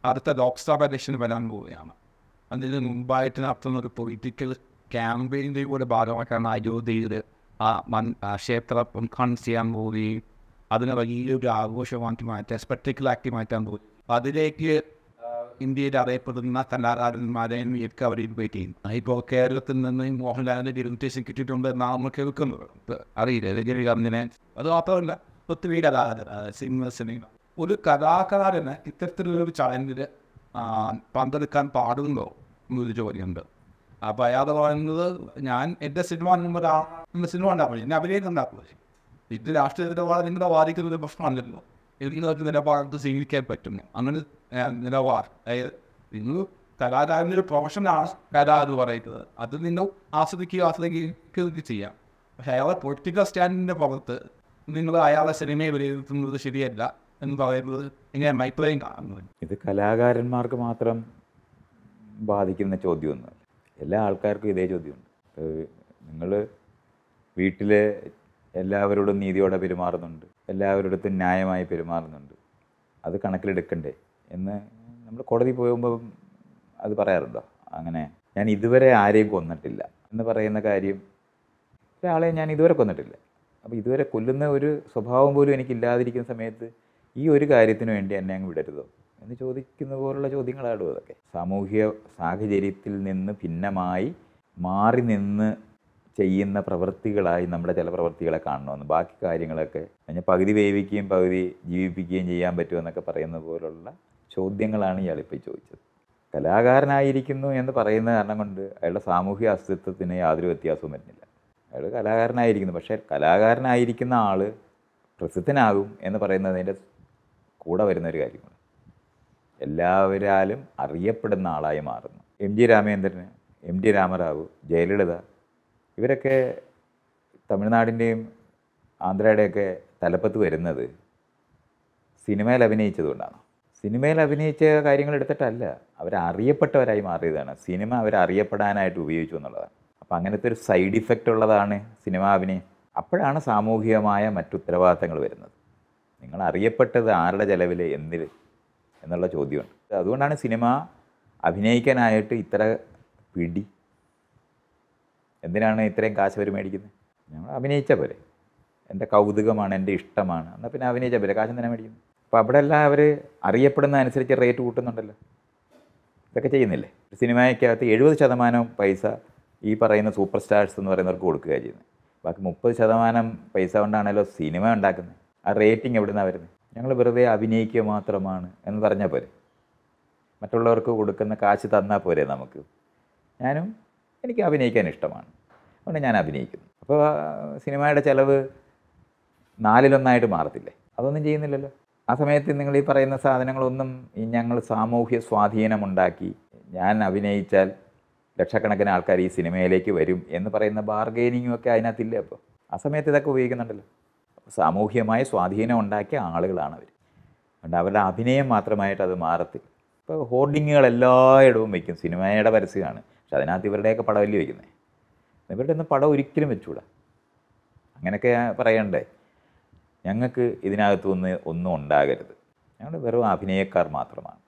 അടുത്ത ലോക്സഭ ഇലക്ഷൻ വരാൻ പോവുകയാണ്. അതിന് മുമ്പായിട്ട് നടത്തുന്ന ഒരു പൊളിറ്റിക്കൽ ക്യാമ്പയിൻ്റെ കൂടെ ഭാഗമായിട്ടാണ് അയോധ്യയിൽ ക്ഷേത്രം ഉദ്ഘാടനം ചെയ്യാൻ പോവുകയും അതിനെ വലിയൊരു ആഘോഷമാക്കി മാറ്റാൻ സ്പെക്ടിക്കലാക്കി മാറ്റാൻ പോകും. അതിലേക്ക് ഇന്ത്യയിൽ അറിയപ്പെടുന്ന കലാകാരന്മാരെയും ഒക്കെ അവർ ഇൻവൈറ്റ് ചെയ്യുന്നു. ഇപ്പോൾ കേരളത്തിൽ നിന്ന് മോഹൻലാലിൻ്റെ ഇൻവിറ്റേഷൻ കിട്ടിയിട്ടുണ്ട് എന്നാണ് നമ്മൾ കേൾക്കുന്നത്. അറിയില്ല രജനീകാന്തിനെ. അത് മാത്രമല്ല ഒത്തിരി സിനിമ ഒരു കലാകാരന് ഇത്തരത്തിലുള്ളൊരു ചടങ്ങിൽ പങ്കെടുക്കാൻ പാടുണ്ടോ എന്നൊരു ചോദ്യമുണ്ട്. അപ്പോൾ അയാൾ പറയുന്നത് ഞാൻ എൻ്റെ സിനിമ സിനിമ ഉണ്ടാക്കും, എന്നെ അഭിനയം ഉണ്ടാക്കുക. ഇത് രാഷ്ട്രീയത്തിൻ്റെ നിങ്ങളുടെ വാദിക്കുന്നൊരു പ്രശ്നമല്ലല്ലോ. എനിക്ക് നിലപാട് സ്വീകരിക്കാൻ പറ്റും. അങ്ങനെ നിലപാട് അതായത് നിങ്ങൾ കലാകാരൻ്റെ ഒരു പ്രൊഫഷനാണ് കല എന്ന് പറയുന്നത്. അത് നിങ്ങൾ ആസ്വദിക്കുകയും ചെയ്യാം. പക്ഷെ അയാളെ പൊളിറ്റിക്കൽ സ്റ്റാൻഡിൻ്റെ പുറത്ത് നിങ്ങൾ അയാളെ സിനിമയെ വിലയിരുത്തുന്നത് ശരിയല്ല എന്ന് പറയുന്നത് ഇങ്ങനെ അഭിപ്രായം കാണുന്നത്. ഇത് കലാകാരന്മാർക്ക് മാത്രം ബാധിക്കുന്ന ചോദ്യമൊന്നുമല്ല, എല്ലാ ആൾക്കാർക്കും ഇതേ ചോദ്യമുണ്ട്. നിങ്ങൾ വീട്ടിൽ എല്ലാവരോടും നീതിയോടെ പെരുമാറുന്നുണ്ട്, എല്ലാവരോടത്തും ന്യായമായി പെരുമാറുന്നുണ്ട്, അത് കണക്കിലെടുക്കണ്ടേ എന്ന് നമ്മൾ കോടതി പോകുമ്പോൾ അത് പറയാറുണ്ടോ? അങ്ങനെ ഞാൻ ഇതുവരെ ആരെയും കൊന്നിട്ടില്ല എന്ന് പറയുന്ന കാര്യം, ഒരാളെ ഞാൻ ഇതുവരെ കൊന്നിട്ടില്ല. അപ്പോൾ ഇതുവരെ കൊല്ലുന്ന ഒരു സ്വഭാവം പോലും എനിക്കില്ലാതിരിക്കുന്ന സമയത്ത് ഈ ഒരു കാര്യത്തിന് വേണ്ടി എന്നെ അങ്ങ് വിടരുതോ എന്ന് ചോദിക്കുന്ന പോലുള്ള ചോദ്യങ്ങളാണ് അതൊക്കെ. സാമൂഹിക സാഹചര്യത്തിൽ നിന്ന് ഭിന്നമായി മാറി നിന്ന് ചെയ്യുന്ന പ്രവൃത്തികളായി നമ്മുടെ ചില പ്രവൃത്തികളെ കാണണമെന്ന്, ബാക്കി കാര്യങ്ങളൊക്കെ ഞാൻ പകുതി വേവിക്കുകയും പകുതി ജീവിപ്പിക്കുകയും ചെയ്യാൻ പറ്റുമെന്നൊക്കെ പറയുന്ന പോലുള്ള ചോദ്യങ്ങളാണ് ഇയാളിപ്പോൾ ചോദിച്ചത്. കലാകാരനായിരിക്കുന്നു എന്ന് പറയുന്ന കാരണം കൊണ്ട് അയാളുടെ സാമൂഹിക അസ്തിത്വത്തിന് യാതൊരു വ്യത്യാസവും വരുന്നില്ല. അയാൾ കലാകാരനായിരിക്കുന്നു. പക്ഷേ കലാകാരനായിരിക്കുന്ന ആൾ പ്രസിദ്ധനാകും എന്ന് പറയുന്നതിൻ്റെ കൂടെ വരുന്നൊരു കാര്യമാണ്. എല്ലാവരാലും അറിയപ്പെടുന്ന ആളായി മാറുന്നു. എം.ജി. രാമേന്ദ്രന്, എം.ടി. രാമറാവു, ജയലളിത, ഇവരൊക്കെ തമിഴ്നാടിൻ്റെയും ആന്ധ്രയുടെയൊക്കെ തലപ്പത്ത് വരുന്നത് സിനിമയിൽ അഭിനയിച്ചതുകൊണ്ടാണ്. സിനിമയിൽ അഭിനയിച്ച കാര്യങ്ങൾ എടുത്തിട്ടല്ല, അവരറിയപ്പെട്ടവരായി മാറിയതാണ്. സിനിമ അവരറിയപ്പെടാനായിട്ട് ഉപയോഗിച്ചു എന്നുള്ളതാണ്. അപ്പോൾ അങ്ങനത്തെ ഒരു സൈഡ് ഇഫക്റ്റ് ഉള്ളതാണ് സിനിമാ അഭിനയം. അപ്പോഴാണ് സാമൂഹികമായ മറ്റുത്തരവാദിത്തങ്ങൾ വരുന്നത്. നിങ്ങൾ അറിയപ്പെട്ടത് ആരുടെ ചെലവിൽ എന്തിൽ എന്നുള്ള ചോദ്യമുണ്ട്. അതുകൊണ്ടാണ് സിനിമ അഭിനയിക്കാനായിട്ട് ഇത്ര പിടി. എന്തിനാണ് ഇത്രയും കാശ് അവർ മേടിക്കുന്നത്? ഞങ്ങൾ അഭിനയിച്ച പോലെ, എൻ്റെ കൗതുകമാണ്, എൻ്റെ ഇഷ്ടമാണ്, എന്നാൽ പിന്നെ അഭിനയിച്ച പോലെ കാശ് തന്നെ മേടിക്കുന്നു. അപ്പോൾ അവിടെ എല്ലാം അവർ അറിയപ്പെടുന്ന അനുസരിച്ച് റേറ്റ് കൂട്ടുന്നുണ്ടല്ലോ. ഇതൊക്കെ ചെയ്യുന്നില്ലേ? സിനിമയ്ക്കകത്ത് 70% പൈസ ഈ പറയുന്ന സൂപ്പർ സ്റ്റാർസ് എന്ന് പറയുന്നവർക്ക് കൊടുക്കുകയാണ് ചെയ്യുന്നത്. ബാക്കി 30% പൈസ കൊണ്ടാണല്ലോ സിനിമ ഉണ്ടാക്കുന്നത്. ആ റേറ്റിംഗ് എവിടെ നിന്നാണ് വരുന്നത്? ഞങ്ങൾ വെറുതെ അഭിനയിക്കുക മാത്രമാണ് എന്ന് പറഞ്ഞാൽ പോരെ? മറ്റുള്ളവർക്ക് കൊടുക്കുന്ന കാശ് തന്നാൽ പോരെ നമുക്ക്? എനിക്ക് അഭിനയിക്കാൻ ഇഷ്ടമാണ്, അതുകൊണ്ട് ഞാൻ അഭിനയിക്കുന്നു. അപ്പോൾ സിനിമയുടെ ചിലവ് 4/1 മാറത്തില്ലേ? അതൊന്നും ചെയ്യുന്നില്ലല്ലോ. ആ സമയത്ത് നിങ്ങൾ ഈ പറയുന്ന സാധനങ്ങളൊന്നും ഞങ്ങൾ സാമൂഹ്യ സ്വാധീനമുണ്ടാക്കി, ഞാൻ അഭിനയിച്ചാൽ ലക്ഷക്കണക്കിന് ആൾക്കാർ ഈ സിനിമയിലേക്ക് വരും എന്ന് പറയുന്ന ബാർഗെയിനിങ്ങും ഒക്കെ അതിനകത്തില്ല. അപ്പോൾ ആ സമയത്ത് ഇതൊക്കെ ഉപയോഗിക്കുന്നുണ്ടല്ലോ. സാമൂഹ്യമായ സ്വാധീനം ഉണ്ടാക്കിയ ആളുകളാണ് അവർ. അതുകൊണ്ട് അവരുടെ അഭിനയം മാത്രമായിട്ട് അത് മാറത്തില്ല. ഇപ്പോൾ ഹോർഡിങ്ങുകൾ എല്ലായിടവും വയ്ക്കും, സിനിമയുടെ പരസ്യമാണ്, പക്ഷെ അതിനകത്ത് ഇവരുടെയൊക്കെ പടമല്ലേ വയ്ക്കുന്നത്. ഇവരുടെ ഒന്നും പടം ഒരിക്കലും വെച്ചുകൂടാ. അങ്ങനെയൊക്കെ പറയണ്ടേ? ഞങ്ങൾക്ക് ഇതിനകത്ത് ഒന്നും ഉണ്ടാകരുത്, ഞങ്ങൾ വെറും അഭിനയക്കാർ മാത്രമാണ്,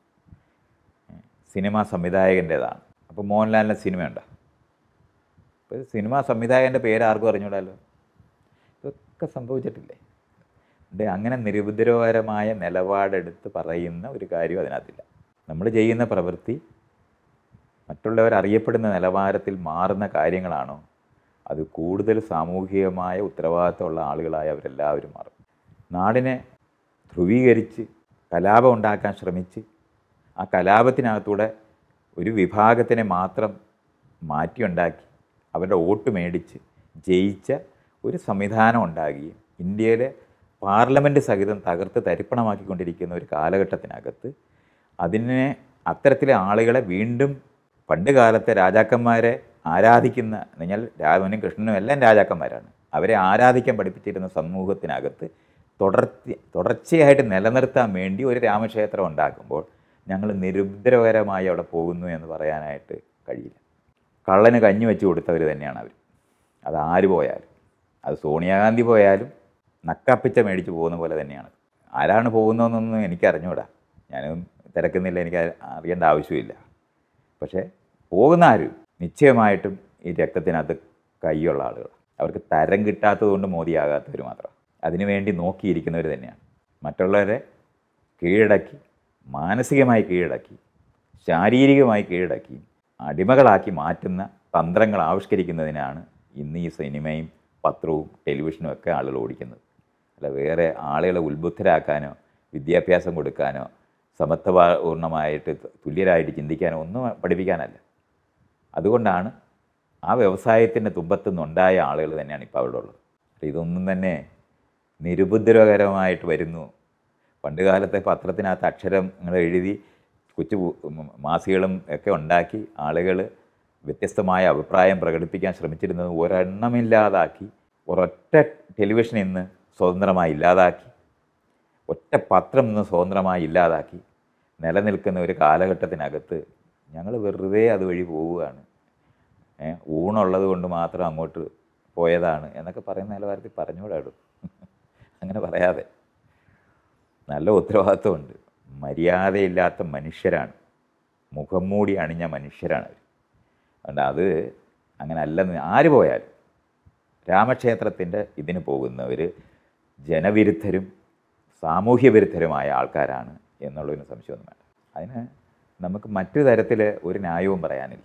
സിനിമാ സംവിധായകൻ്റേതാണ്. അപ്പോൾ മോഹൻലാലിൻ്റെ സിനിമയുണ്ടോ? ഇപ്പോൾ സിനിമാ സംവിധായകൻ്റെ പേര് ആർക്കും അറിഞ്ഞൂടാലോ. ഇതൊക്കെ സംഭവിച്ചിട്ടില്ലേ? അങ്ങനെ നിരുപദ്രവകരമായ നിലപാടെടുത്ത് പറയുന്ന ഒരു കാര്യം അതിനകത്തില്ല. നമ്മൾ ചെയ്യുന്ന പ്രവൃത്തി മറ്റുള്ളവർ അറിയപ്പെടുന്ന നിലവാരത്തിൽ മാറുന്ന കാര്യങ്ങളാണോ, അത് കൂടുതൽ സാമൂഹികമായ ഉത്തരവാദിത്തമുള്ള ആളുകളായി അവരെല്ലാവരും മാറും. നാടിനെ ധ്രുവീകരിച്ച് കലാപം ഉണ്ടാക്കാൻ ശ്രമിച്ച് ആ കലാപത്തിനകത്തൂടെ ഒരു വിഭാഗത്തിനെ മാത്രം മാറ്റിയുണ്ടാക്കി അവരുടെ വോട്ട് മേടിച്ച് ജയിച്ച ഒരു സംവിധാനം ഉണ്ടാകുകയും ഇന്ത്യയിലെ പാർലമെൻറ്റ് സഹിതം തകർത്ത് തരിപ്പണമാക്കിക്കൊണ്ടിരിക്കുന്ന ഒരു കാലഘട്ടത്തിനകത്ത് അതിനെ അത്തരത്തിലെ ആളുകളെ വീണ്ടും പണ്ട് കാലത്തെ രാജാക്കന്മാരെ ആരാധിക്കുന്ന, നിങ്ങൾ രാമനും കൃഷ്ണനും എല്ലാം രാജാക്കന്മാരാണ്, അവരെ ആരാധിക്കാൻ പഠിപ്പിച്ചിരുന്ന സമൂഹത്തിനകത്ത് തുടർച്ചയായിട്ട് നിലനിർത്താൻ വേണ്ടി ഒരു രാമക്ഷേത്രം ഉണ്ടാക്കുമ്പോൾ ഞങ്ങൾ നിരുപദ്രവകരമായി അവിടെ പോകുന്നു എന്ന് പറയാനായിട്ട് കഴിയില്ല. കള്ളന് കഞ്ഞി വെച്ച് കൊടുത്തവർ തന്നെയാണ് അവർ. അത് ആര് പോയാലും, അത് സോണിയാഗാന്ധി പോയാലും നക്കാപ്പിച്ച മേടിച്ച് പോകുന്ന പോലെ തന്നെയാണ്. ആരാണ് പോകുന്നതെന്നൊന്നും എനിക്കറിഞ്ഞൂടാ. ഞാൻ തിരക്കുന്നില്ല, എനിക്ക് അറിയേണ്ട ആവശ്യമില്ല. പക്ഷേ പോകുന്ന ആരും നിശ്ചയമായിട്ടും ഈ രക്തത്തിനകത്ത് കൈയുള്ള ആളുകൾ. അവർക്ക് തരം കിട്ടാത്തതുകൊണ്ട് മോദിയാകാത്തവർ മാത്രം, അതിനുവേണ്ടി നോക്കിയിരിക്കുന്നവർ തന്നെയാണ്. മറ്റുള്ളവരെ കീഴടക്കി, മാനസികമായി കീഴടക്കി, ശാരീരികമായി കീഴടക്കി, അടിമകളാക്കി മാറ്റുന്ന തന്ത്രങ്ങൾ ആവിഷ്കരിക്കുന്നതിനാണ് ഇന്ന് ഈ സിനിമയും പത്രവും ടെലിവിഷനും ഒക്കെ ആളുകൾ ഓടിക്കുന്നത്. അല്ല വേറെ ആളുകളെ ഉത്ബുദ്ധരാക്കാനോ വിദ്യാഭ്യാസം കൊടുക്കാനോ സമത്വപൂർണ്ണമായിട്ട് തുല്യരായിട്ട് ചിന്തിക്കാനോ ഒന്നും പഠിപ്പിക്കാനല്ല. അതുകൊണ്ടാണ് ആ വ്യവസായത്തിൻ്റെ തുമ്പത്തു നിന്നുണ്ടായ ആളുകൾ തന്നെയാണ് ഇപ്പോൾ അവിടെ ഉള്ളത്. ഇതൊന്നും തന്നെ നിരുപദ്രവകരമായിട്ട് വരുന്നു. പണ്ട് കാലത്തെ പത്രത്തിനകത്ത് അക്ഷരങ്ങൾ എഴുതി കൊച്ചു മാസികകളും ഒക്കെ ഉണ്ടാക്കി ആളുകൾ വ്യത്യസ്തമായ അഭിപ്രായം പ്രകടിപ്പിക്കാൻ ശ്രമിച്ചിരുന്നത് ഒരെണ്ണമില്ലാതാക്കി, ഒരൊറ്റ ടെലിവിഷൻ ഇന്ന് സ്വതന്ത്രമായി ഇല്ലാതാക്കി, ഒറ്റ പത്രം ഇന്ന് സ്വതന്ത്രമായി ഇല്ലാതാക്കി നിലനിൽക്കുന്ന ഒരു കാലഘട്ടത്തിനകത്ത് ഞങ്ങൾ വെറുതെ അതുവഴി പോവുകയാണ്, ഊണുള്ളത് കൊണ്ട് മാത്രം അങ്ങോട്ട് പോയതാണ് എന്നൊക്കെ പറയുന്ന നിലവാരത്തിൽ പറഞ്ഞുകൂടാടും. അങ്ങനെ പറയാതെ നല്ല ഉത്തരവാദിത്വമുണ്ട്. മര്യാദയില്ലാത്ത മനുഷ്യരാണ്, മുഖം മൂടി അണിഞ്ഞ മനുഷ്യരാണ് അവർ. അതുകൊണ്ട് അത് അങ്ങനെ അല്ലെന്ന് ആര് പോയാലും രാമക്ഷേത്രത്തിൻ്റെ ഇതിന് പോകുന്നവർ ജനവിരുദ്ധരും സാമൂഹ്യ വിരുദ്ധരുമായ ആൾക്കാരാണ് എന്നുള്ളതിന് സംശയമൊന്നും വേണ്ട. അതിന് നമുക്ക് മറ്റു തരത്തിൽ ഒരു ന്യായവും പറയാനില്ല.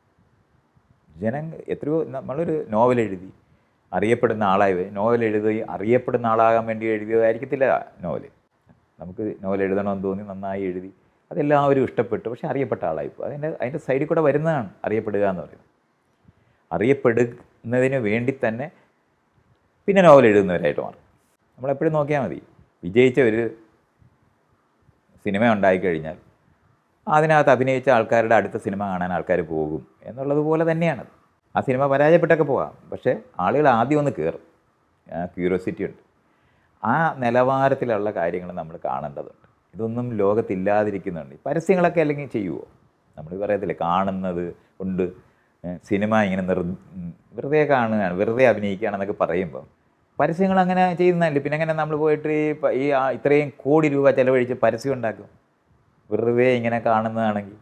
എത്രയോ നമ്മളൊരു നോവൽ എഴുതി അറിയപ്പെടുന്ന ആളായി, നോവൽ എഴുതി അറിയപ്പെടുന്ന ആളാകാൻ വേണ്ടി എഴുതിയതായിരിക്കത്തില്ല നോവൽ. നമുക്ക് നോവൽ എഴുതണമെന്ന് തോന്നി, നന്നായി എഴുതി, അതെല്ലാവരും ഇഷ്ടപ്പെട്ടു, പക്ഷെ അറിയപ്പെട്ട ആളായിപ്പോൾ അതിൻ്റെ സൈഡിൽ കൂടെ വരുന്നതാണ് അറിയപ്പെടുക എന്ന് പറയുന്നത്. അറിയപ്പെടുന്നതിന് വേണ്ടി തന്നെ പിന്നെ നോവൽ എഴുതുന്നവരായിട്ട് മാറും. നമ്മളെപ്പോഴും നോക്കിയാൽ മതി, വിജയിച്ച ഒരു സിനിമ ഉണ്ടായിക്കഴിഞ്ഞാൽ അതിനകത്ത് അഭിനയിച്ച ആൾക്കാരുടെ അടുത്ത സിനിമ കാണാൻ ആൾക്കാർ പോകും എന്നുള്ളതുപോലെ തന്നെയാണത്. ആ സിനിമ പരാജയപ്പെട്ടൊക്കെ പോകാം, പക്ഷേ ആളുകൾ ആദ്യം ഒന്ന് കയറും, ക്യൂരിയോസിറ്റി ഉണ്ട്. ആ നിലവാരത്തിലുള്ള കാര്യങ്ങൾ നമ്മൾ കാണേണ്ടതുണ്ട്. ഇതൊന്നും ലോകത്തില്ലാതിരിക്കുന്നുണ്ട്. പരസ്യങ്ങളൊക്കെ അല്ലെങ്കിൽ ചെയ്യുമോ? നമ്മൾ പറയത്തില്ലേ കാണുന്നത് കൊണ്ട് സിനിമ ഇങ്ങനെ വെറുതെ കാണുകയാണ്, വെറുതെ അഭിനയിക്കുകയാണെന്നൊക്കെ പറയുമ്പോൾ പരസ്യങ്ങൾ അങ്ങനെ ചെയ്യുന്നതല്ലേ. പിന്നെ അങ്ങനെ നമ്മൾ പോയിട്ട് ഈ ഇത്രയും കോടി രൂപ ചിലവഴിച്ച് പരസ്യം ഉണ്ടാക്കും വെറുതെ ഇങ്ങനെ കാണുന്നതാണെങ്കിൽ?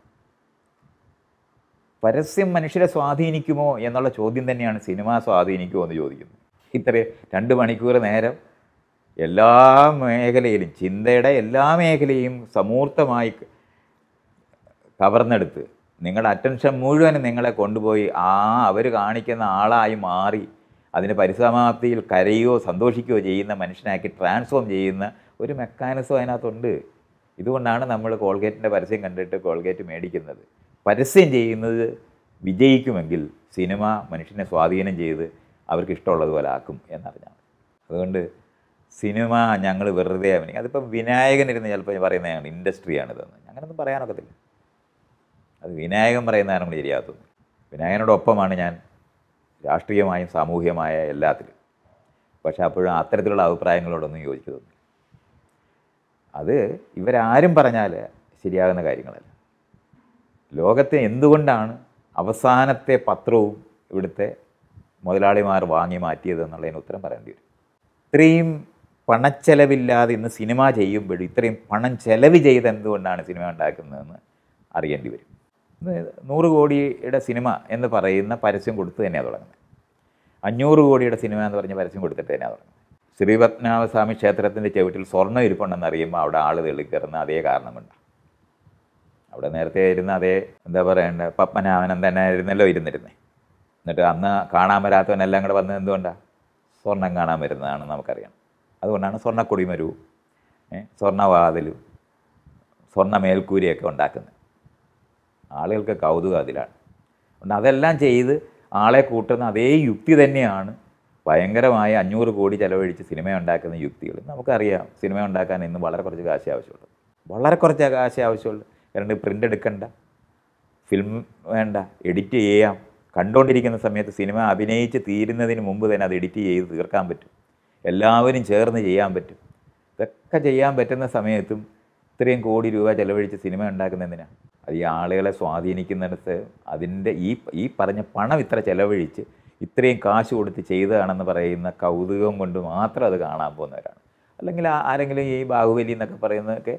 പരസ്യം മനുഷ്യരെ സ്വാധീനിക്കുമോ എന്നുള്ള ചോദ്യം തന്നെയാണ് സിനിമ സ്വാധീനിക്കുമോ എന്ന് ചോദിക്കുന്നത്. ഇത്രയും 2 മണിക്കൂർ നേരം എല്ലാ മേഖലയിലും, ചിന്തയുടെ എല്ലാ മേഖലയും സമൂർത്തമായി കവർന്നെടുത്ത് നിങ്ങളുടെ അറ്റൻഷൻ മുഴുവനും നിങ്ങളെ കൊണ്ടുപോയി അവർ കാണിക്കുന്ന ആളായി മാറി അതിൻ്റെ പരിസമാപ്തിയിൽ കരയോ സന്തോഷിക്കുകയോ ചെയ്യുന്ന മനുഷ്യനാക്കി ട്രാൻസ്ഫോം ചെയ്യുന്ന ഒരു മെക്കാനിസം അതിനകത്തുണ്ട്. ഇതുകൊണ്ടാണ് നമ്മൾ കോൾഗേറ്റിൻ്റെ പരസ്യം കണ്ടിട്ട് കോൾഗേറ്റ് മേടിക്കുന്നത്. പരസ്യം ചെയ്യുന്നത് വിജയിക്കുമെങ്കിൽ സിനിമ മനുഷ്യനെ സ്വാധീനം ചെയ്ത് അവർക്ക് ഇഷ്ടമുള്ളതുപോലെ ആക്കും എന്നറിഞ്ഞാൽ. അതുകൊണ്ട് സിനിമ ഞങ്ങൾ വെറുതെ അതിപ്പം വിനായകനിരുന്ന് ചിലപ്പോൾ പറയുന്നതാണ് ഇൻഡസ്ട്രിയാണിതെന്ന്. അങ്ങനെയൊന്നും പറയാനൊക്കത്തില്ല. അത് വിനായകൻ പറയുന്നതാണ് നമ്മൾ ശരിയാകത്തൊന്നും. വിനായകനോടൊപ്പമാണ് ഞാൻ രാഷ്ട്രീയമായും സാമൂഹികമായ എല്ലാത്തിലും. പക്ഷേ അപ്പോഴും അത്തരത്തിലുള്ള അഭിപ്രായങ്ങളോടൊന്നും യോജിക്കുന്നൊന്നും. അത് ഇവരാരും പറഞ്ഞാൽ ശരിയാകുന്ന കാര്യങ്ങളല്ല. ലോകത്തെ എന്തുകൊണ്ടാണ് അവസാനത്തെ പത്രവും ഇവിടുത്തെ മുതലാളിമാർ വാങ്ങി മാറ്റിയതെന്നുള്ളതിന് ഉത്തരം പറയേണ്ടി വരും. ഇത്രയും പണച്ചെലവില്ലാതെ ഇന്ന് സിനിമ ചെയ്യുമ്പോഴും ഇത്രയും പണം ചെലവ് ചെയ്ത് എന്തുകൊണ്ടാണ് സിനിമ ഉണ്ടാക്കുന്നതെന്ന് അറിയേണ്ടി വരും. 100 കോടിയുടെ സിനിമ എന്ന് പറയുന്ന പരസ്യം കൊടുത്ത് തന്നെയാണ് തുടങ്ങുന്നത്. 500 കോടിയുടെ സിനിമ എന്ന് പറഞ്ഞ പരസ്യം കൊടുത്തിട്ട് തന്നെയാണ് തുടങ്ങുന്നത്. ശ്രീപത്മനാഭസ്വാമി ക്ഷേത്രത്തിൻ്റെ ചുവട്ടിൽ സ്വർണ്ണം ഇരിപ്പുണ്ടെന്ന് അറിയുമ്പോൾ അവിടെ ആൾ തെളിക്കറുന്ന അതേ കാരണമുണ്ട്. അവിടെ നേരത്തെ ഇരുന്ന അതേ എന്താ പറയണ്ട പത്മനാഭനം തന്നെ ആയിരുന്നല്ലോ ഇരുന്നിരുന്നേ. എന്നിട്ട് അന്ന് കാണാൻ വരാത്തവനെല്ലാം കൂടെ വന്നത് എന്തുകൊണ്ടാണ്? സ്വർണം കാണാൻ വരുന്നതാണ് നമുക്കറിയാം. അതുകൊണ്ടാണ് സ്വർണ്ണക്കൊടിമരവും സ്വർണ്ണവാതിലും സ്വർണ്ണ മേൽക്കൂരിയൊക്കെ ഉണ്ടാക്കുന്നത്. ആളുകൾക്ക് കൗതുകം അതിലാണ്. അതുകൊണ്ട് അതെല്ലാം ചെയ്ത് ആളെ കൂട്ടുന്ന അതേ യുക്തി തന്നെയാണ് ഭയങ്കരമായ 500 കോടി ചിലവഴിച്ച് സിനിമ ഉണ്ടാക്കുന്ന യുക്തികൾ. നമുക്കറിയാം സിനിമ ഉണ്ടാക്കാൻ ഇന്ന് വളരെ കുറച്ച് കാശ് ആവശ്യമുള്ളൂ. വളരെ കുറച്ച് കാശ് ആവശ്യമുള്ളൂ. കാരണം പ്രിൻ്റ് എടുക്കണ്ട, ഫിലിം വേണ്ട, എഡിറ്റ് ചെയ്യാം. കണ്ടുകൊണ്ടിരിക്കുന്ന സമയത്ത് സിനിമ അഭിനയിച്ച് തീരുന്നതിന് മുമ്പ് തന്നെ അത് എഡിറ്റ് ചെയ്ത് തീർക്കാൻ പറ്റും. എല്ലാവരും ചേർന്ന് ചെയ്യാൻ പറ്റും. ഇതൊക്കെ ചെയ്യാൻ പറ്റുന്ന സമയത്തും ഇത്രയും കോടി രൂപ ചിലവഴിച്ച് സിനിമ ഉണ്ടാക്കുന്നതിനാണ്. അത് ഈ ആളുകളെ സ്വാധീനിക്കുന്നിടത്ത് അതിൻ്റെ ഈ പറഞ്ഞ പണം ഇത്ര ചിലവഴിച്ച് ഇത്രയും കാശ് കൊടുത്ത് ചെയ്തതാണെന്ന് പറയുന്ന കൗതുകം കൊണ്ട് മാത്രം അത് കാണാൻ പോകുന്നവരാണ്. അല്ലെങ്കിൽ ആരെങ്കിലും ഈ ബാഹുബലി എന്നൊക്കെ പറയുന്നതൊക്കെ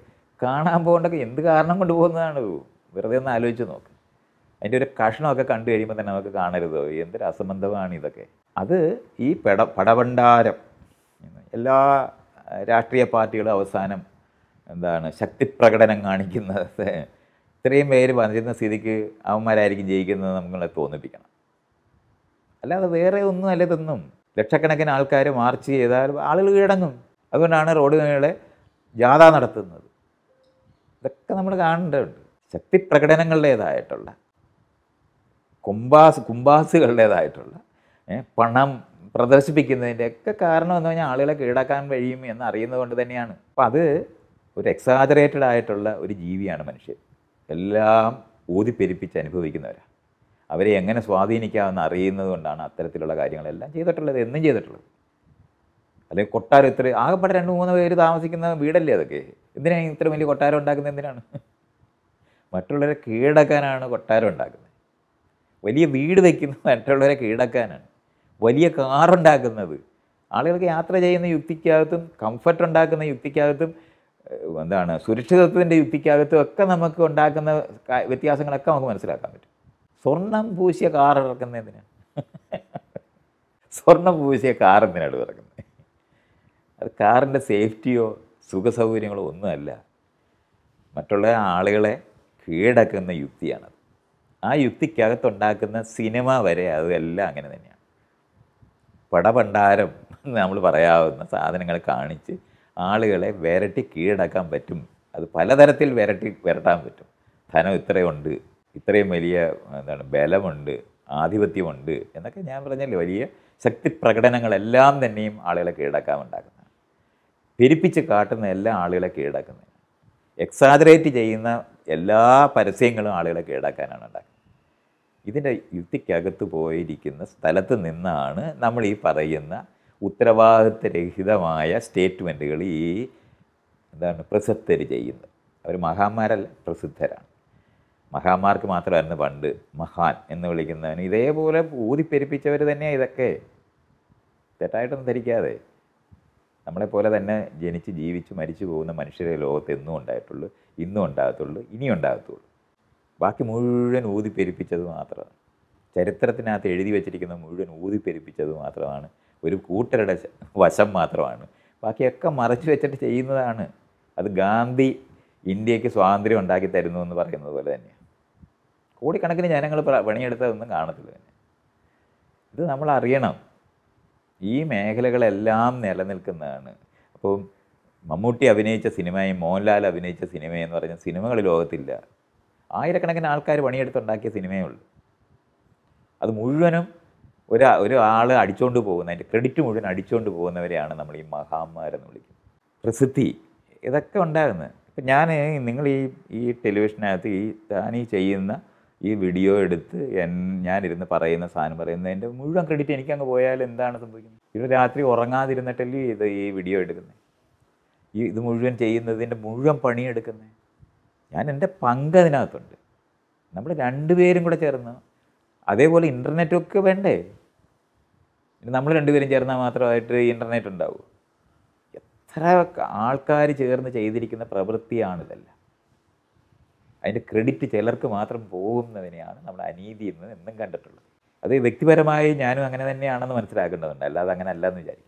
കാണാൻ പോകേണ്ടൊക്കെ എന്ത് കാരണം കൊണ്ട് പോകുന്നതാണ്? വെറുതെ ഒന്ന് ആലോചിച്ച് നോക്ക്. അതിൻ്റെ ഒരു കഷ്ണമൊക്കെ കണ്ടു കഴിയുമ്പോൾ തന്നെ നമുക്ക് കാണരുതോ? എന്തൊരു അസംബന്ധമാണ് ഇതൊക്കെ. അത് ഈ പടഭണ്ഡാരം എല്ലാ രാഷ്ട്രീയ പാർട്ടികളും അവസാനം ശക്തിപ്രകടനം കാണിക്കുന്നത് ഇത്രയും പേര് വന്നിരുന്ന സ്ഥിതിക്ക് അവന്മാരായിരിക്കും ജയിക്കുന്നത് നമ്മളെ തോന്നിപ്പിക്കണം. അല്ലാതെ വേറെ ഒന്നും അല്ല ഇതൊന്നും. ലക്ഷക്കണക്കിന് ആൾക്കാർ മാർച്ച് ചെയ്താൽ ആളുകൾ കീഴടങ്ങും. അതുകൊണ്ടാണ് റോഡുകളെ ജാഥ നടത്തുന്നത്. ഇതൊക്കെ നമ്മൾ കാണേണ്ടതുണ്ട്. ശക്തി പ്രകടനങ്ങളുടേതായിട്ടുള്ള കുംഭാസുകളുടേതായിട്ടുള്ള പണം പ്രദർശിപ്പിക്കുന്നതിൻ്റെയൊക്കെ കാരണം എന്ന് പറഞ്ഞാൽ ആളുകളെ കീഴടക്കാൻ കഴിയും എന്ന് അറിയുന്നത് കൊണ്ട് തന്നെയാണ്. അപ്പം അത് ഒരു എക്സാജറേറ്റഡ് ആയിട്ടുള്ള ഒരു ജീവിയാണ് മനുഷ്യൻ. എല്ലാം ഊതിപ്പെരിപ്പിച്ച് അനുഭവിക്കുന്നവരാണ്. അവരെ എങ്ങനെ സ്വാധീനിക്കാമെന്ന് അറിയുന്നത് കൊണ്ടാണ് അത്തരത്തിലുള്ള കാര്യങ്ങളെല്ലാം ചെയ്തിട്ടുള്ളത്, എന്നും ചെയ്തിട്ടുള്ളത്. അല്ലെങ്കിൽ കൊട്ടാരം ഇത്ര ആകെപ്പാടെ 2-3 പേര് താമസിക്കുന്ന വീടല്ലേ അതൊക്കെ? എന്തിനാണ് ഇത്ര വലിയ കൊട്ടാരം ഉണ്ടാക്കുന്നത്? എന്തിനാണ്? മറ്റുള്ളവരെ കീഴടക്കാനാണ് കൊട്ടാരം ഉണ്ടാക്കുന്നത്. വലിയ വീട് വയ്ക്കുന്നത് മറ്റുള്ളവരെ കീഴടക്കാനാണ്. വലിയ കാറുണ്ടാക്കുന്നത് ആളുകൾക്ക് യാത്ര ചെയ്യുന്ന യുക്തിക്കകത്തും കംഫർട്ട് ഉണ്ടാക്കുന്ന യുക്തിക്കകത്തും സുരക്ഷിതത്വത്തിൻ്റെ യുക്തിക്കകത്തും ഒക്കെ നമുക്ക് ഉണ്ടാക്കുന്ന വ്യത്യാസങ്ങളൊക്കെ നമുക്ക് മനസ്സിലാക്കാൻ പറ്റും. സ്വർണം പൂശിയ കാർ ഇറക്കുന്നതിനാണ്. സ്വർണം പൂശിയ കാർ എന്തിനാണ് ഇറക്കുന്നത്? അത് കാറിൻ്റെ സേഫ്റ്റിയോ സുഖസൗകര്യങ്ങളോ ഒന്നുമല്ല, മറ്റുള്ള ആളുകളെ കീഴടക്കുന്ന യുക്തിയാണത്. ആ യുക്തിക്കകത്തുണ്ടാക്കുന്ന സിനിമ വരെ അതെല്ലാം അങ്ങനെ തന്നെയാണ്. പടഭണ്ഡാരം എന്ന് നമ്മൾ പറയാവുന്ന സാധനങ്ങൾ കാണിച്ച് ആളുകളെ വിരട്ടി കീഴടക്കാൻ പറ്റും. അത് പലതരത്തിൽ വിരട്ടാൻ പറ്റും. ധനം ഇത്രയുണ്ട്, ഇത്രയും വലിയ ബലമുണ്ട്, ആധിപത്യമുണ്ട് എന്നൊക്കെ ഞാൻ പറഞ്ഞല്ലേ, വലിയ ശക്തി പ്രകടനങ്ങളെല്ലാം തന്നെയും ആളുകളെ കീഴടക്കാൻ ഉണ്ടാക്കുന്നതാണ്. പെരുപ്പിച്ച് കാട്ടുന്ന എല്ലാ ആളുകളെ കീഴടക്കുന്നതാണ്. എക്സാജറേറ്റ് ചെയ്യുന്ന എല്ലാ പരസ്യങ്ങളും ആളുകളെ കീഴടക്കാനാണ് ഉണ്ടാക്കുന്നത്. ഇതിൻ്റെ യുക്തിക്കകത്ത് പോയിരിക്കുന്ന സ്ഥലത്ത് നിന്നാണ് നമ്മൾ ഈ പറയുന്ന ഉത്തരവാദിത്വരഹിതമായ സ്റ്റേറ്റ്മെൻറ്റുകൾ ഈ പ്രസിദ്ധർ ചെയ്യുന്നത്. അവർ മഹാന്മാരല്ല, പ്രസിദ്ധരാണ്. മഹാന്മാർക്ക് മാത്രമായിരുന്നു പണ്ട് മഹാൻ എന്ന് വിളിക്കുന്നതിന്. ഇതേപോലെ ഊതിപ്പെരിപ്പിച്ചവർ തന്നെയാണ് ഇതൊക്കെ. തെറ്റായിട്ടൊന്നും ധരിക്കാതെ, നമ്മളെപ്പോലെ തന്നെ ജനിച്ച് ജീവിച്ച് മരിച്ചു പോകുന്ന മനുഷ്യരെ ലോകത്ത് എന്നും ഉണ്ടായിട്ടുള്ളൂ, ഇന്നും ഉണ്ടാകത്തുള്ളൂ, ഇനിയും ഉണ്ടാകത്തുള്ളൂ. ബാക്കി മുഴുവൻ ഊതിപ്പെരിപ്പിച്ചത് മാത്രമാണ്. ചരിത്രത്തിനകത്ത് എഴുതി വച്ചിരിക്കുന്ന മുഴുവൻ ഊതിപ്പെരിപ്പിച്ചത് മാത്രമാണ്. ഒരു കൂട്ടരുടെ വശം മാത്രമാണ്. ബാക്കിയൊക്കെ മറച്ചു വെച്ചിട്ട് ചെയ്യുന്നതാണ്. അത് ഗാന്ധി ഇന്ത്യക്ക് സ്വാതന്ത്ര്യം ഉണ്ടാക്കി തരുന്നു എന്ന് പറയുന്നത് പോലെ തന്നെയാണ്. കോടിക്കണക്കിന് ജനങ്ങൾ പണിയെടുത്തതൊന്നും കാണത്തില്ല തന്നെ. ഇത് നമ്മൾ അറിയണം. ഈ മേഖലകളെല്ലാം നിലനിൽക്കുന്നതാണ്. അപ്പോൾ മമ്മൂട്ടി അഭിനയിച്ച സിനിമയും മോഹൻലാൽ അഭിനയിച്ച സിനിമയെന്ന് പറഞ്ഞ സിനിമകൾ ലോകത്തില്ല. ആയിരക്കണക്കിന് ആൾക്കാർ പണിയെടുത്തുണ്ടാക്കിയ സിനിമയേ ഉള്ളൂ. അത് മുഴുവനും ഒരാൾ അടിച്ചുകൊണ്ട് പോകുന്ന, അതിൻ്റെ ക്രെഡിറ്റ് മുഴുവൻ അടിച്ചുകൊണ്ട് പോകുന്നവരെയാണ് നമ്മൾ ഈ മഹാന്മാരെന്ന് വിളിക്കുന്നത്. പ്രസിദ്ധി ഇതൊക്കെ ഉണ്ടാകുന്നത്. ഇപ്പം നിങ്ങൾ ഈ ടെലിവിഷനകത്ത് താൻ ചെയ്യുന്ന ഈ വീഡിയോ എടുത്ത് ഞാനിരുന്ന് പറയുന്ന സാധനം പറയുന്നതിൻ്റെ മുഴുവൻ ക്രെഡിറ്റ് എനിക്കങ്ങ് പോയാൽ എന്താണ് സംഭവിക്കുന്നത്? ഇത് രാത്രി ഉറങ്ങാതിരുന്നിട്ടല്ലേ ഈ വീഡിയോ എടുക്കുന്നത്? ഇത് മുഴുവൻ ചെയ്യുന്നതിൻ്റെ മുഴുവൻ പണിയെടുക്കുന്നത് ഞാൻ. എൻ്റെ പങ്ക് അതിനകത്തുണ്ട്. നമ്മൾ രണ്ടുപേരും കൂടെ ചേർന്ന്, അതേപോലെ ഇൻ്റർനെറ്റൊക്കെ വേണ്ടേ? നമ്മൾ രണ്ടുപേരും ചേർന്നാൽ മാത്രമായിട്ട് ഇൻ്റർനെറ്റ് ഉണ്ടാവും. എത്ര ആൾക്കാർ ചേർന്ന് ചെയ്തിരിക്കുന്ന പ്രവൃത്തിയാണിതല്ല. അതിൻ്റെ ക്രെഡിറ്റ് ചിലർക്ക് മാത്രം പോകുന്നതിനെയാണ് നമ്മൾ അനീതി എന്ന് എന്നും കണ്ടിട്ടുള്ളത്. അത് വ്യക്തിപരമായി ഞാനും അങ്ങനെ തന്നെയാണെന്ന് മനസ്സിലാക്കേണ്ടതുണ്ട്. അല്ലാതെ അങ്ങനെ അല്ലെന്ന് വിചാരിക്കില്ല.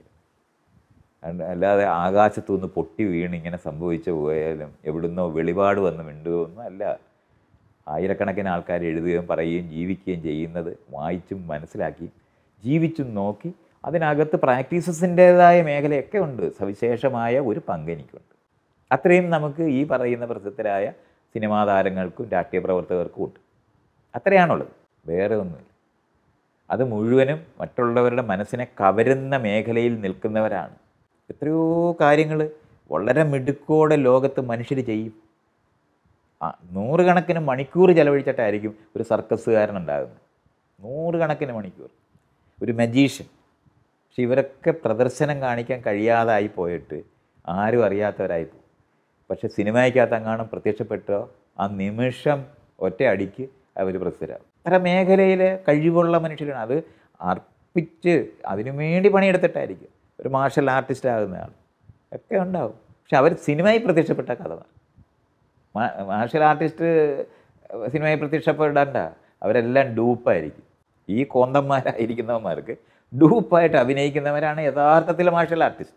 അല്ലാതെ ആകാശത്തുനിന്ന് പൊട്ടി വീണ് ഇങ്ങനെ സംഭവിച്ചു പോയാലും എവിടുന്നോ വെളിപാട് വന്ന് മിണ്ടുകയൊന്നും അല്ല. ആയിരക്കണക്കിന് ആൾക്കാർ എഴുതുകയും പറയുകയും ജീവിക്കുകയും ചെയ്യുന്നത് വായിച്ചും മനസ്സിലാക്കി ജീവിച്ചും നോക്കി അതിനകത്ത് പ്രാക്ടീസസിൻ്റേതായ മേഖലയൊക്കെ ഉണ്ട്. സവിശേഷമായ ഒരു പങ്ക് എനിക്കുണ്ട്. അത്രയും നമുക്ക് ഈ പറയുന്ന പ്രസിദ്ധരായ സിനിമാ താരങ്ങൾക്കും രാഷ്ട്രീയ പ്രവർത്തകർക്കും ഉണ്ട്. അത്രയാണുള്ളത്, വേറെ ഒന്നുമില്ല. അത് മുഴുവനും മറ്റുള്ളവരുടെ മനസ്സിനെ കവരുന്ന മേഖലയിൽ നിൽക്കുന്നവരാണ്. എത്രയോ കാര്യങ്ങൾ വളരെ മിടുക്കോടെ ലോകത്ത് മനുഷ്യർ ചെയ്യും. നൂറുകണക്കിന് മണിക്കൂർ ചെലവഴിച്ചിട്ടായിരിക്കും ഒരു സർക്കസുകാരനുണ്ടാകുന്നത്. നൂറുകണക്കിന് മണിക്കൂർ. ഒരു മജീഷ്യൻ. പക്ഷെ ഇവരൊക്കെ പ്രദർശനം കാണിക്കാൻ കഴിയാതായി പോയിട്ട് ആരും അറിയാത്തവരായി പോകും. പക്ഷെ സിനിമയ്ക്കകത്ത് അങ്ങാനും പ്രത്യക്ഷപ്പെട്ടോ ആ നിമിഷം ഒറ്റ അടിക്ക് അവർ പ്രസിദ്ധരാകും. പല മേഖലയിലെ കഴിവുള്ള മനുഷ്യരാണ്. അത് അർപ്പിച്ച് അതിനുവേണ്ടി പണിയെടുത്തിട്ടായിരിക്കും. ഒരു മാർഷൽ ആർട്ടിസ്റ്റ് ആകുന്ന ആൾ ഒക്കെ ഉണ്ടാവും. പക്ഷെ അവർ സിനിമയിൽ പ്രത്യക്ഷപ്പെട്ട കഥ. മാർഷ്യൽ ആർട്ടിസ്റ്റ് സിനിമയിൽ പ്രത്യക്ഷപ്പെടേണ്ട, അവരെല്ലാം ഡൂപ്പായിരിക്കും. ഈ കോന്തന്മാരായിരിക്കുന്നവന്മാർക്ക് ഡൂപ്പായിട്ട് അഭിനയിക്കുന്നവരാണ് യഥാർത്ഥത്തിൽ മാർഷ്യൽ ആർട്ടിസ്റ്റ്.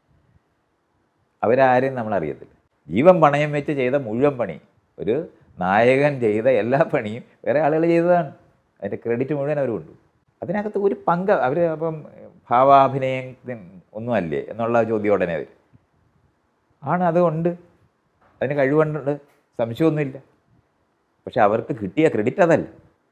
അവരാരും നമ്മളറിയത്തില്ല. ജീവൻ പണയം വെച്ച് ചെയ്ത മുഴുവൻ പണി, ഒരു നായകൻ ചെയ്ത എല്ലാ പണിയും വേറെ ആളുകൾ ചെയ്തതാണ്. അതിൻ്റെ ക്രെഡിറ്റ് മുഴുവൻ അവർ കൊണ്ടു. അതിനകത്ത് ഒരു പങ്ക് അവർ അപ്പം ഭാവാഭിനയം ഒന്നുമല്ലേ എന്നുള്ള ചോദ്യോടനെ അവർ ആണ്. അതുകൊണ്ട് അതിന് കഴിവുണ്ട്, സംശയമൊന്നുമില്ല. പക്ഷെ അവർക്ക് കിട്ടിയ ക്രെഡിറ്റ് അതല്ല.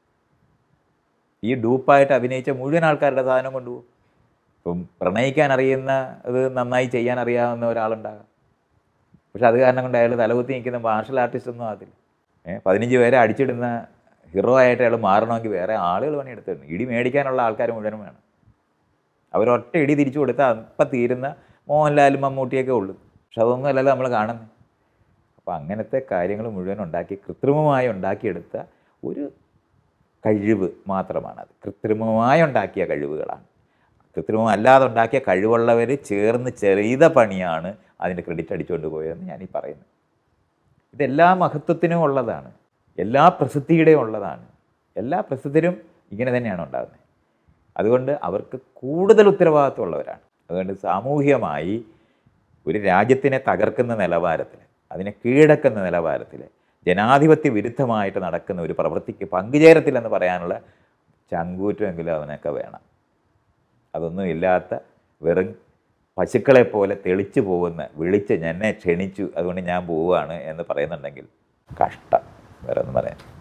ഈ ഡൂപ്പായിട്ട് അഭിനയിച്ച മുഴുവൻ ആൾക്കാരുടെ സാധനം കൊണ്ടുപോകും. ഇപ്പം പ്രണയിക്കാൻ അറിയുന്ന ഇത് നന്നായി ചെയ്യാൻ അറിയാവുന്ന ഒരാളുണ്ടാകാം, പക്ഷെ അത് കാരണം കൊണ്ട് അയാൾ തലകുത്തി നിൽക്കുന്ന മാർഷൽ ആർട്ടിസ്റ്റ് ഒന്നും ആകത്തില്ല. 15 പേരെ അടിച്ചിടുന്ന ഹീറോ ആയിട്ട് അയാൾ മാറണമെങ്കിൽ വേറെ ആളുകൾ പണിയെടുത്തിട്ടുണ്ട്. ഇടി മേടിക്കാനുള്ള ആൾക്കാർ മുഴുവനും വേണം. അവരൊറ്റ ഇടി തിരിച്ചു കൊടുത്താൽ അപ്പം തീരുന്ന മോഹൻലാലും മമ്മൂട്ടിയൊക്കെ ഉള്ളൂ. പക്ഷെ അതൊന്നും അല്ലല്ലോ നമ്മൾ കാണുന്നത്. അപ്പോൾ അങ്ങനത്തെ കാര്യങ്ങൾ മുഴുവൻ ഉണ്ടാക്കി കൃത്രിമമായി ഉണ്ടാക്കിയെടുത്ത ഒരു കഴിവ് മാത്രമാണത്. കൃത്രിമമായി ഉണ്ടാക്കിയ കഴിവുകളാണ്. കൃത്രിമമല്ലാതെ ഉണ്ടാക്കിയ കഴിവുള്ളവർ ചേർന്ന് ചെയ്ത പണിയാണ് അതിൻ്റെ ക്രെഡിറ്റ് അടിച്ചുകൊണ്ട് പോയതെന്ന് ഞാനീ പറയുന്നത്. ഇതെല്ലാ മഹത്വത്തിനും ഉള്ളതാണ്, എല്ലാ പ്രസിദ്ധിയുടെയും ഉള്ളതാണ്. എല്ലാ പ്രസിദ്ധരും ഇങ്ങനെ തന്നെയാണ് ഉണ്ടാകുന്നത്. അതുകൊണ്ട് അവർക്ക് കൂടുതൽ ഉത്തരവാദിത്വമുള്ളവരാണ്. അതുകൊണ്ട് സാമൂഹികമായി ഒരു രാജ്യത്തിനെ തകർക്കുന്ന നിലവാരത്തിൽ, അതിനെ കീഴടക്കുന്ന നിലവാരത്തിൽ, ജനാധിപത്യ വിരുദ്ധമായിട്ട് നടക്കുന്ന ഒരു പ്രവൃത്തിക്ക് പങ്കുചേരത്തില്ലെന്ന് പറയാനുള്ള ചങ്കൂറ്റമെങ്കിലും അവനൊക്കെ വേണം. അതൊന്നും ഇല്ലാത്ത വെറും പശുക്കളെപ്പോലെ തെളിച്ചു പോകുന്ന, വിളിച്ച് എന്നെ ക്ഷണിച്ചു അതുകൊണ്ട് ഞാൻ പോവുകയാണ് എന്ന് പറയുന്നുണ്ടെങ്കിൽ കഷ്ടം, വേറെ ഒന്നും പറയാൻ.